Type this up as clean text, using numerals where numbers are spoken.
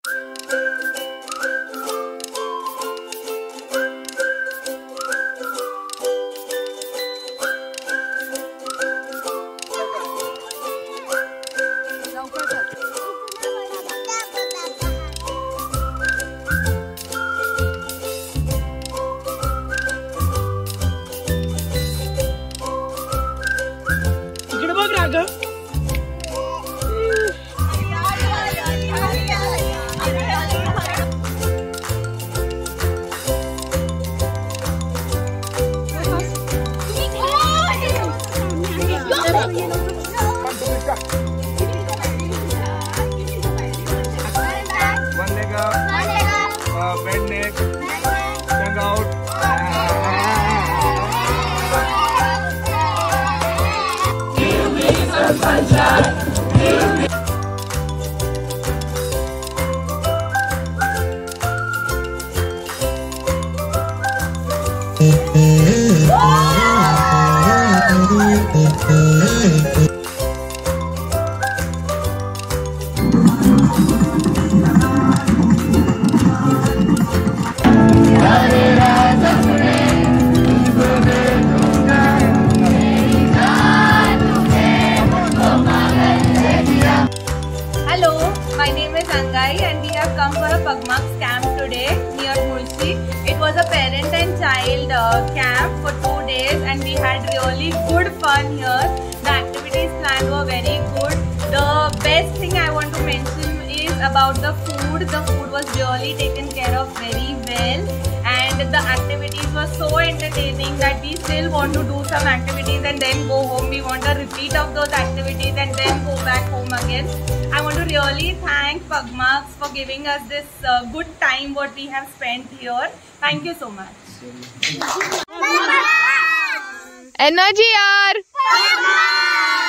Mulshi. It was a parent and child camp for 2 days, and we had really good fun here. The activities planned were very good. The best thing I want to mention is about the food. The food was really taken care of very well, and the activities were so entertaining that we still want to do some activities and then go home. We want a repeat of those activities and then go back home again. I want to really thank Pugmarks for giving us this good time what we have spent here. Thank you so much. Energy yaar!